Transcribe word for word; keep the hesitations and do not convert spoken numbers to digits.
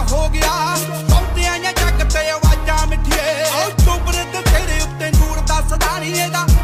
ਹੋ ਗਿਆ ਪੌਂਦਿਆਂ ਜਾਂ ਜੱਗ ਤੇ ਆਵਾਜ਼ਾਂ ਮਿੱਠੀਏ ਡੁੱਬਰ ਤੇ ਤੇਰੇ ਉੱਤੇ ਨੂਰ ਦੱਸਦਾ ਨਹੀਂ ਇਹਦਾ